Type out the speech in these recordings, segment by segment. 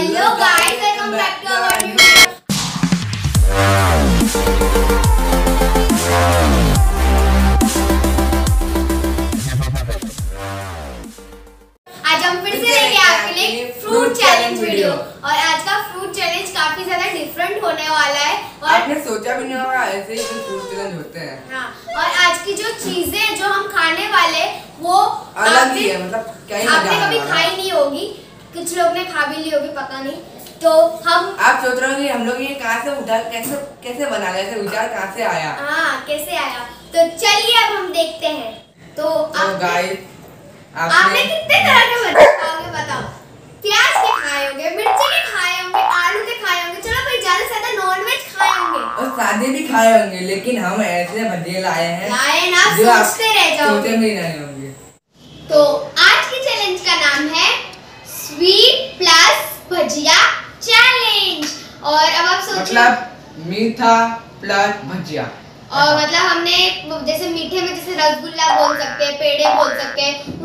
Hello guys, welcome back to our new video. आज हम फिर से लेके आपके लिए फ्रूट चैलेंज वीडियो और आज का फ्रूट चैलेंज काफी ज्यादा डिफरेंट होने वाला है और आपने सोचा भी नहीं होगा ऐसे ही फ्रूट चैलेंज होते हैं। हाँ, और आज की जो चीजें जो हम खाने वाले वो अलग ही है, मतलब क्या ही आपने कभी खाई नहीं होगी, कुछ लोग ने खा भी ली होगी, पता नहीं। तो हम आप सोच रहे होंगे हम लोग ये कहाँ से उठा, कैसे कैसे बना रहे, ऐसे विचार कहाँ से आया। हाँ, कैसे आया, तो चलिए अब हम देखते हैं। तो गाइस आपने कितने तरह के बच्चे खाओगे बताओ? प्याज के खाए होंगे, मिर्ची के खाए होंगे, आलू के खाए होंगे, चलो भाई ज्यादा से ज्यादा नॉनवेज खाए होंगे और सादे भी खाए होंगे, लेकिन हम ऐसे भजिए लाए हैं ना, सोचते रह जाओ, सोचे भी नहीं होंगे। तो आज की चैलेंज का नाम है स्वीट प्लस भजिया चैलेंज। और अब आप सोचिए, मतलब मीठा प्लस भजिया, और मतलब हमने जैसे मीठे में जैसे रसगुल्ला बोल सकते हैं, पेड़े बोल सकते हैं,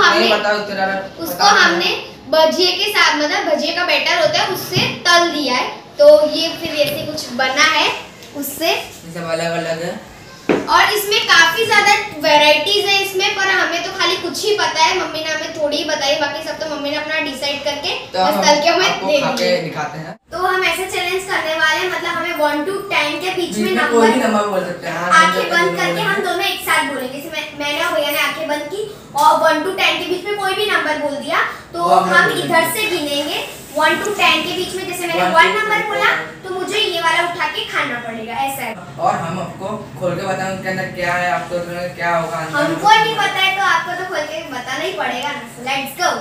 उसको हमने भजिए के साथ, मतलब भजिए का बैटर होता है उससे तल दिया है। तो ये फिर ऐसे कुछ बना है उससे, सब अलग अलग है और इसमें काफी ज्यादा वैरायटीज है इसमें, पर हमें तो खाली कुछ ही पता है, मम्मी ने हमें थोड़ी ही बताई, बाकी सब तो मम्मी ने अपना डिसाइड करके बस तल के हमें दे दिए। दिखाते हैं। तो हम ऐसे चैलेंज करने वाले हैं, मतलब हमें 1 to 10 के बीच में नंबर बोल सकते हैं। आंखें बंद करके हम दोनों एक साथ बोलेंगे। जैसे मैंने और भैया ने आंखें बंद की और 1 to 10 के बीच में कोई भी नंबर बोल दिया तो हम इधर से गिनेंगे 1 to 10 के बीच में। जैसे मैंने 1 नंबर बोला तो मुझे ये वाला उठा के खाना पड़ेगा, ऐसा है। और हम आपको खोल के बताएं उसके अंदर क्या है, आपको क्या होगा। हमको नहीं पता है तो आपको तो खोल के बताना ही पड़ेगा ना। Let's go,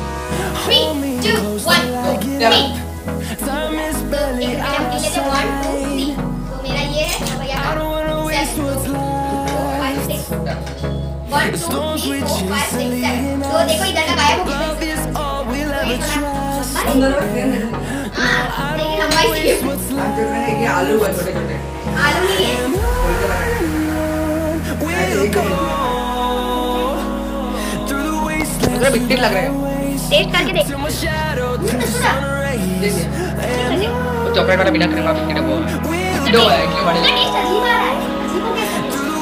3 2 1 3। Time is तो barely एक मिनट के लिए 1 2 3। तो मेरा ये है भैया का 7 2 5 6 1 2 3 4 5 6 7। तो देखो इधर का गायब हो गया। लेकिन हमारी ये आलू है, छोटे छोटे आलू नहीं है। मुझे बिल्कुल लग रहा है, टेस्ट करके देख। वो चॉकलेट वाला बिना क्रीम वाला बिस्किट है, वो है दो है क्यों बड़े टेस्ट अजीब आ रहा है, अजीब हो गया।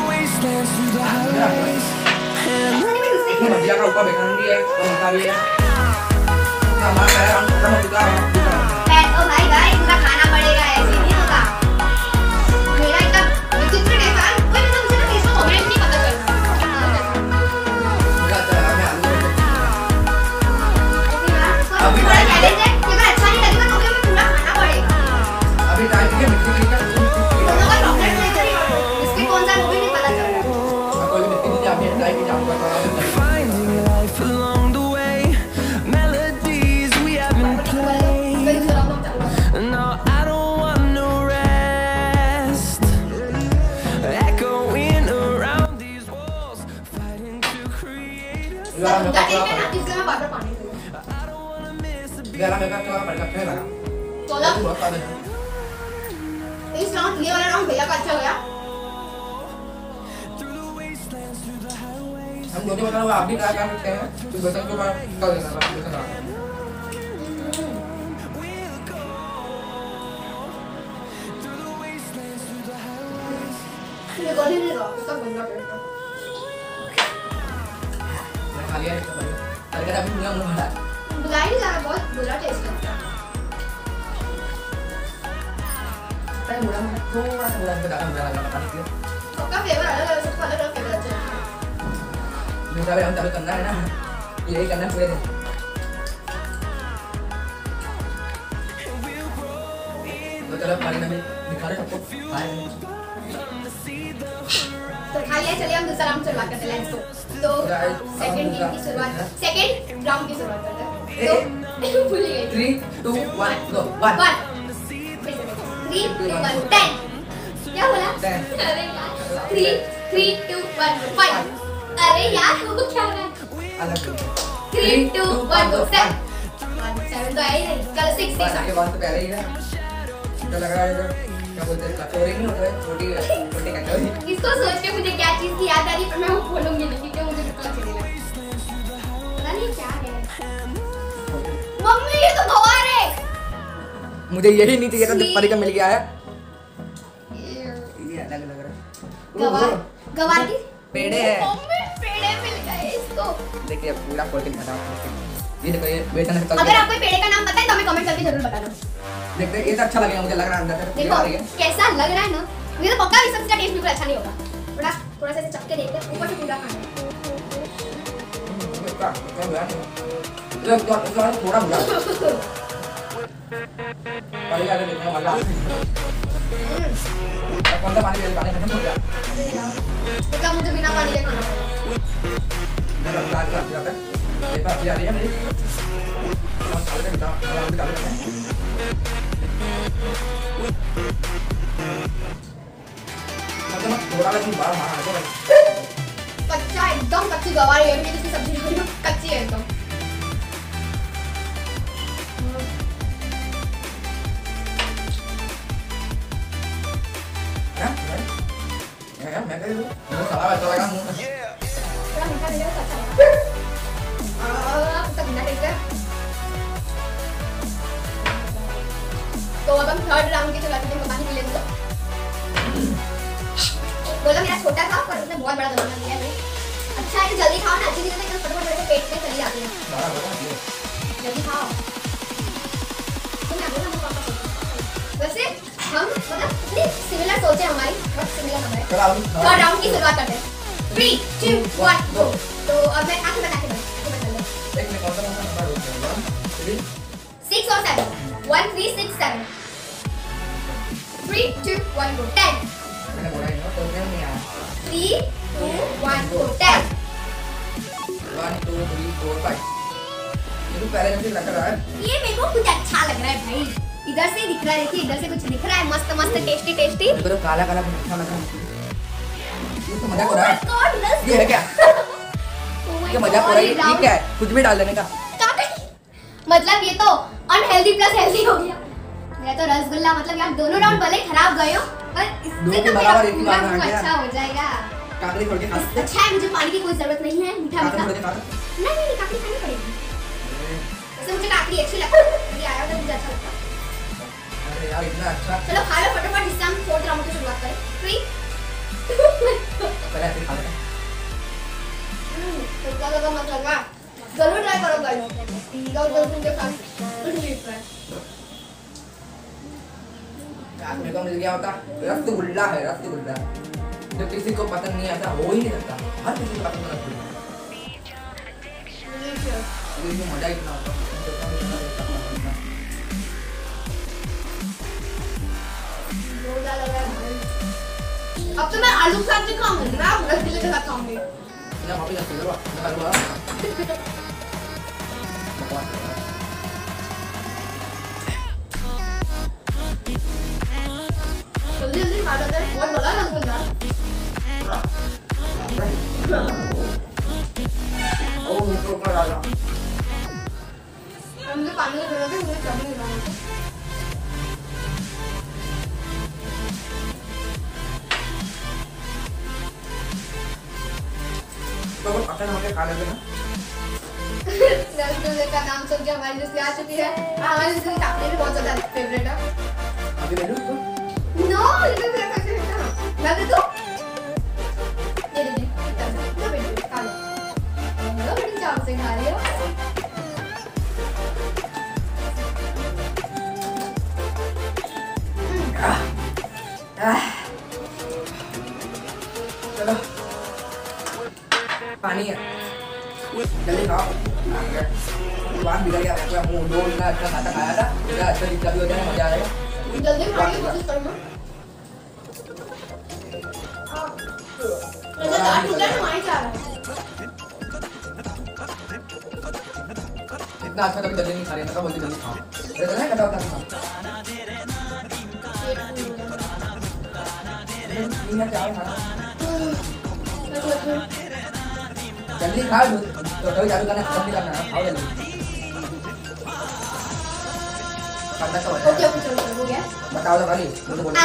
भजिया का ऊपर बेसन भी है और मीठा भी है। हमारा पहला राउंड खत्म हो चुका है। ओ भाई भाई पूरा खाना पड़ेगा, ऐसे नहीं होगा। मेरा इतना विचित्र टेस्ट आ रहा है, कोई मुझे तो टेस्ट का कमेंट नहीं पता चल रहा। अभी थोड़ा चैलेंज है, अगर अच्छा नहीं लगेगा तो हमें पूरा खाना पड़ेगा। अभी टाइम के बिस्किट का दोनों का चॉकलेट फ्लेवर है, इसमें कौन सा वो भी नहीं पता चल रहा। कोई बिस्किट नहीं आप ये ट्राई कीजिए, आपको इस राउंड ये वाला राउंड भैया का अच्छा गया। हम मुझे बताओ आप भी क्या कर सकते हैं, तो बेसन के बाद कर देना बेसन आप। ये गोली नहीं रहा, इसका बंदा करता। मैं खा लिया इसका भाई, अगर अभी मुझे मुंह भरा बुलाई नहीं जा रहा, बहुत बुरा टेस्ट लगता है। थोड़ा सा बुरा लगा पता नहीं क्यों। सबका फ्लेवर अलग है, सबका अलग अलग फ्लेवर अच्छा है। मीठा भी हम तभी करना है ना, यही करना पूरे दिन। तो चलो पानी में दिखा रहे सबको तो खा लिया, चलिए हम दूसरा राउंड शुरुआत करते हैं। Let's go. तो सेकंड गेम की शुरुआत, सेकंड राउंड की शुरुआत करते हैं। तो भूल गई। 3 2 1 गो 1 3 2 1 10। क्या बोला? 10। अरे यार 3 2 1 5। अरे यार वो क्या रहा है? अलग 3 2 1 7 7 तो आई नहीं, कल 6 6 के बाद तो पहले ही है, तो लग रहा है क्या बोलते हैं, कचौरी नहीं होता है, छोटी छोटी कचौरी। इसको सोच के मुझे क्या चीज की याद आ रही, पर मैं वो बोलूंगी नहीं क्योंकि मुझे पता चलेगा। पता नहीं क्या है। मम्मी ये तो गवार है। मुझे यही नहीं चाहिए था, परी का मिल गया है। ये अलग लग रहा है। गवार की पेड़े है। पेड़े मिल गए इसको। देखिए पूरा प्रोटीन खत्म। ये देखो ये बेटा ने अगर आपको पेड़े का नाम पता है तो हमें कमेंट करके जरूर बताना। देखते ये तो अच्छा लगेगा, मुझे लग रहा है अंदर से। देखो कैसा लग रहा है ना, मुझे तो पक्का इस सबका टेस्ट बिल्कुल अच्छा नहीं होगा। थोड़ा सा चख के देखते हैं, ऊपर से पूरा खाना। ये थोड़ा बुरा पहले आगे देखने वाला कौन सा पानी पानी खत्म हो गया। इसका मुझे बिना पानी के खाना मेरा प्लान कर दिया है। ये बात आ रही है मेरी। और साले का आराम से डाल देते हैं। मतलब थोड़ा लेकिन बाहर मारा है। कच्चा एकदम कच्ची गवार है, ये किसी सब्जी नहीं कच्ची है एकदम। मैं कह रही हूँ साला अच्छा लगा मुंह में। थोड़ा मीठा मिलेगा तो अच्छा लगेगा। तब बिना टेस्ट है। तो अब हम थर्ड राउंड की शुरुआत करते हैं। पानी पी लेंगे। बोला मेरा छोटा था पर उसने बहुत बड़ा बना दिया है। अच्छा है कि जल्दी खाओ ना, अच्छी चीजें तो फटाफट मेरे पेट में चली जाती है। जल्दी खाओ। तो मैं बोला मैं पापा वैसे हम मतलब इतनी सिमिलर सोचे हमारी, बहुत सिमिलर हमारे। थर्ड राउंड की शुरुआत करते हैं। 3 2 1 गो। तो अब मैं आगे बता के बता ले। एक में कौन सा नंबर हो गया? 6 और 7 1 3 6 7 3 2 1 गो 10 मैंने बोला है ना तो क्या नहीं आया। 3 2 1 गो 10 1 2 3 4 5 ये तो पहले से लग रहा है। ये मेरे को कुछ अच्छा लग रहा है भाई। इधर से दिख रहा है, देखिए इधर से कुछ दिख रहा है, मस्त मस्त टेस्टी टेस्टी। तो काला काला कुछ अच्छा लग रहा है। ये तो मजाक हो रहा है। ये है क्या? ये मजाक हो रहा है। ये क्या है? कुछ भी डाल देने का। मतलब ये तो अनहेल्दी प्लस हेल्दी हो गया। मेरा तो रसगुल्ला मतलब यार दोनों राउंड भले खराब गए हो पर इससे तो मेरा पूरा अच्छा हो जाएगा। काकड़ी छोड़ के खा सकते हैं। अच्छा है, मुझे पानी की कोई जरूरत नहीं है। मीठा मीठा नहीं काकड़ी खानी पड़ेगी। वैसे मुझे काकड़ी अच्छी लगती है, ये आया तो मुझे अच्छा लगता है। अरे यार इतना अच्छा। चलो खा लो फटाफट, इससे हम फोर्थ राउंड की शुरुआत करें। 3 पहले ऐसे खा लेते हैं। तो क्या लगा मजा? जरूर ट्राई करो गाइस। जरूर तुम के साथ कुछ नहीं ट्राई। यार मेरे को मिल गया होता रसगुल्ला है, रसगुल्ला जो किसी को पसंद नहीं आता हो ही नहीं सकता। हर किसी को पसंद है रसगुल्ला। ये मजा इतना होता है। अब तो मैं आलू के साथ नहीं खाऊंगी, मैं रसगुल्ले के साथ खाऊंगी। ना भाभी रसगुल्ला ना आलू वाला। जल्दी जल्दी खा लेते हैं, बहुत बड़ा रसगुल्ला। ओ मुझे ऊपर आ गया। मुझे पानी की जरूरत है, मुझे चावल नहीं खाना। तो वो पता ना खा लेते ना। रसगुल्ले का नाम सुन के हमारी लिस्ट आ चुकी है। हमारी लिस्ट में काकड़ी भी बहुत ज्यादा फेवरेट है। अभी ले लूं इसको? नो, ये मेरा काकड़ी है। मैं दे दूं? ये दे दे। लो बेटी, खा लो। लो बेटी, चाव से खा रही हो। चलो पानी है, जल्दी खाओ। जुबान बिगड़ गया, पूरा मुंह दो इतना अच्छा खाता खाया था, इतना अच्छा दिखता भी हो जाए मजा आएगा। जल्दी खाने की कोशिश करो ना। मुझे दाल टूटा नहीं मार जा रहा है। इतना अच्छा कभी जल्दी नहीं खा रही, मैं तो बोलती जल्दी खाओ। ये तो नहीं कटा होता था। ये क्या है खाना? जल्दी खा, तो कभी चालू करना खत्म नहीं करना है, खाओ जल्दी। खाना तो ओके ओके चलो हो गया। बताओ तो खाली, मुझे बोलो।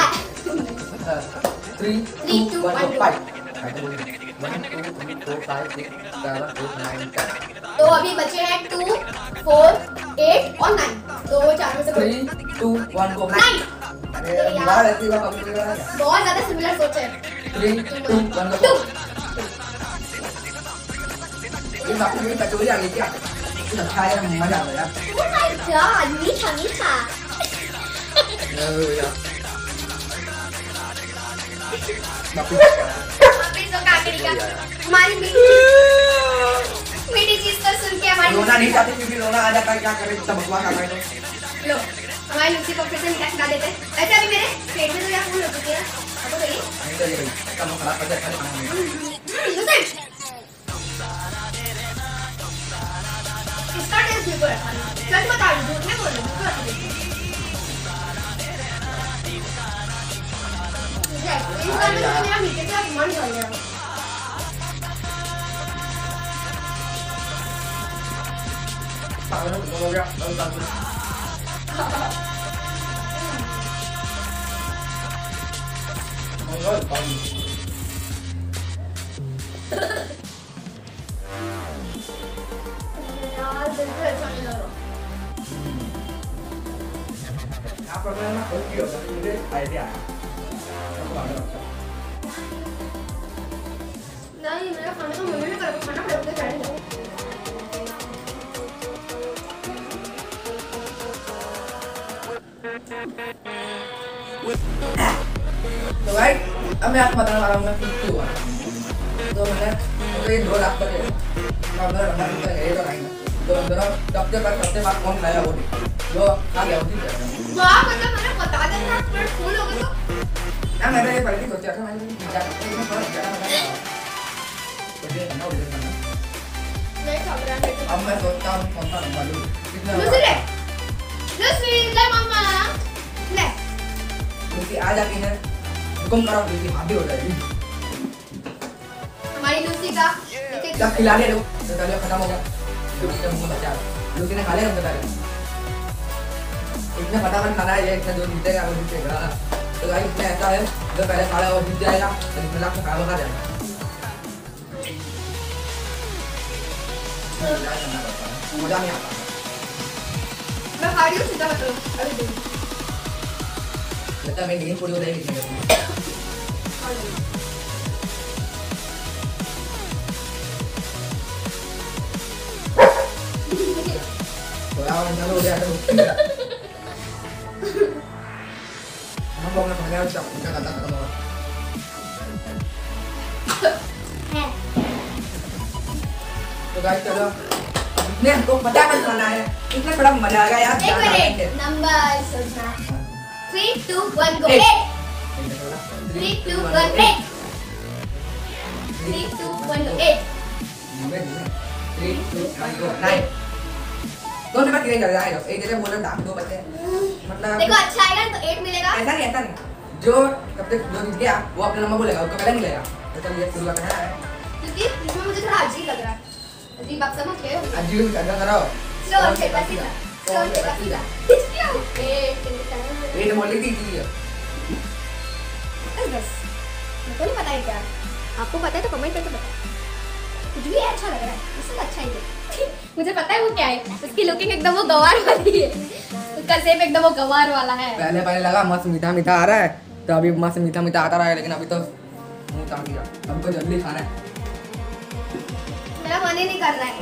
3 2 1 5 तो अभी बचे हैं 2 4 8 और 9। तो चार में से 3 2 1 गो। अरे यार ऐसी बात कभी नहीं करा क्या? बहुत ज्यादा सिमिलर सोचे। 3 2 1 गो। ये बात मेरी कचौड़ी आ गई क्या? ये अच्छा है, मजा आ गया। Oh my god, मीठा मीठा। वापिस तो काकड़ी का हमारी मीठी चीज तो सुन के हमारी रोना नहीं चाहती क्योंकि रोना आ जाता है, क्या करें, सब बकवास आ गए तो। लो हमारी लूसी को फिर से मीठा खिला देते हैं। ऐसे अभी मेरे पेट में तो यार फूल हो चुकी है। अब तो ये नहीं तो ये भाई काम खराब कर देता है खाना में। लूसी इसका टेस्ट बिल्कुल अच्छा नहीं। सच बता रही हूँ, झूठ नहीं बोल रही हूँ, बिल्कुल अच्छा नहीं। इस बार में मेरा मीठे से मन चल गया। पागल हो गया और बात मंगल पानी यार बिल्कुल अच्छा नहीं लग रहा। आप अगर ना खुद की होता तो मुझे आइडिया आया। नहीं मेरा खाने का मन नहीं कर रहा, खाना खराब कर रहा है। तो भाई अब मैं आपको बताने वाला हूँ मैं खुद क्यों हुआ। तो मैंने तो ये 2 लाख पर है, मैं अंदर रखा है ये तो नहीं, तो अंदर सबसे बात कौन लाया वो जो आ गया उसी तरह। वाह मतलब मैंने बता दिया था पर फूल हो गया तो ना मैंने ये पहले ही सोचा था, मैंने क्या इसमें थोड़ा ज़्यादा बता रहा हूँ तो ये ना उधर करना। नहीं खा रहा है। अब मैं सोचता हूँ कौन सा नंबर लूँ कितना लूसी ले ले मम्मा ले। क्योंकि आ जाती है हुक्म करो क्योंकि भाभी हो जाएगी। हमारी लूसी का देखिए जब खिला ले लो तो चलो खत्म हो गया। लूसी का मुंह बचा, लूसी ने खा लिया बता रहे इतने फटाफट खाना है, ये इतना जो जीतेगा वो जीतेगा। तो भाई इसमें ऐसा है जो पहले खा वो जीत जाएगा, तो इसमें आपको खा जाएगा। मजा नहीं आता। मैं खा रही हूँ सीधा मतलब अभी देखो लगता है मेरी नींद पूरी हो जाएगी। तो यार चलो हो गया तो हम लोग ने खाया उसका उनका खाता खत्म हुआ। तो गाइस चलो ने हमको पता है खाना है, इतना बड़ा मजा आएगा यार। एक मिनट नंबर सोचना 3 2 1 गो। 3 2 1 8 3 2 1 8 3 2 1 गो 9 दो नंबर कितने कर रहा है? एक जगह बोल रहा दाम 2 बचे मतलब देखो अच्छा आएगा तो 8 मिलेगा। ऐसा नहीं जो तब तक जो जीत गया वो अपना नंबर बोलेगा, उसको पहले मिलेगा। तो चलिए शुरू करते हैं क्योंकि इसमें मुझे थोड़ा अजीब लग रहा है। अजीब आप समझ गए हो? अजीब करना करो स्लो से सीधा स्लो से सीधा ये तो बोली थी कि बस मेरे को नहीं पता है क्या, आपको पता है तो कमेंट करके बताओ। कुछ भी अच्छा लग रहा है, इससे अच्छा ही है। मुझे पता है वो क्या है, उसकी लुकिंग एकदम वो गवार वाली है, उसका शेप एकदम वो गवार वाला है। पहले लगा मस्त मीठा मीठा आ रहा है, तो अभी मस्त मीठा मीठा आता रहा है, लेकिन अभी तो मुंह ताक गया। हमको जल्दी खाना है, मेरा मन ही नहीं कर रहा है।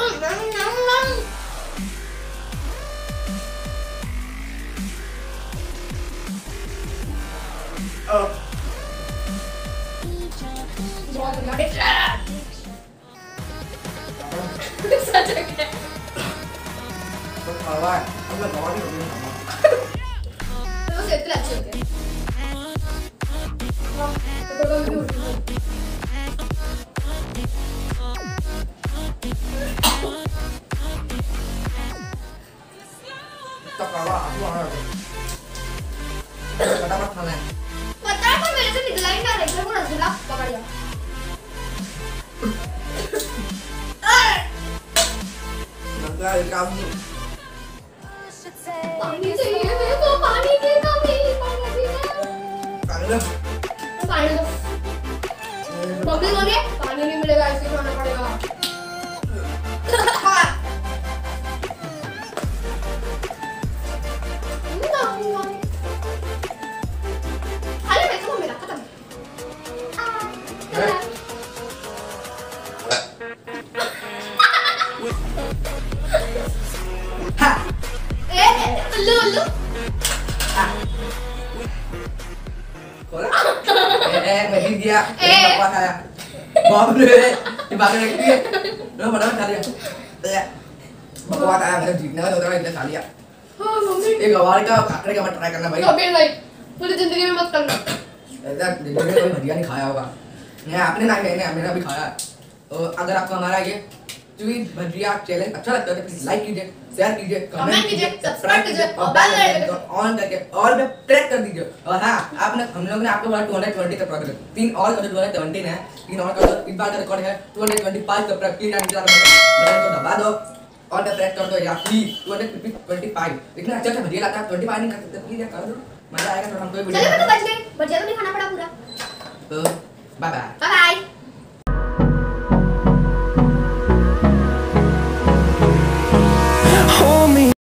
सच है क्या? तो खावा है, हम लोग खावा नहीं होंगे। तो वो सेहत के लिए अच्छे होते हैं। तो कभी भी उल्टी नहीं। तो खावा आप लोग आना फटाफट खाना है। पता है पर मेरे से निकला ही ना, रेगुलर को रसगुल्ला पकड़ लिया। मतलब काम पानी चाहिए मेरे को, पानी की कमी, पानी पानी लो। मम्मी बोले पानी नहीं मिलेगा, ऐसे खाना पड़ेगा। उल्लू उल्लू खोला मैं गिर गया बकवास आया बाप रे ये बात रखती है लो फटाफट खा लिया बकवास आया मैंने जीतने का सोचा इसलिए खा लिया हाँ मम्मी एक गवार का काटने का मत ट्राई करना भाई कभी नहीं पूरी जिंदगी में मत करना ऐसा जिंदगी में कोई भजिया नहीं खाया होगा नहीं आपने ना मैंने अभी खाया तो अगर आपको हमारा ये स्वीट भजिया चैलेंज अच्छा लगता है तो प्लीज लाइक कीजिए शेयर कीजिए कमेंट कीजिए सब्सक्राइब कीजिए और बेल आइकन को ऑन करके ऑल पे प्रेस कर दीजिए और हाँ आपने हम लोग ने आपको बोला 220 का प्रोग्रेस 3 और कर 217 है 3 और कर इस बार का रिकॉर्ड है 225 का प्लीज बटन को दबा दो ऑन पे प्रेस कर दो या प्लीज 225 इतना अच्छा अच्छा भजिया लाता है 25 नहीं कर सकते प्लीज कर दो मजा आएगा तो हम कोई चलो मैं तो बच गई भजिया तो नहीं खाना पड़ा पूरा तो बाय बाय बाय बाय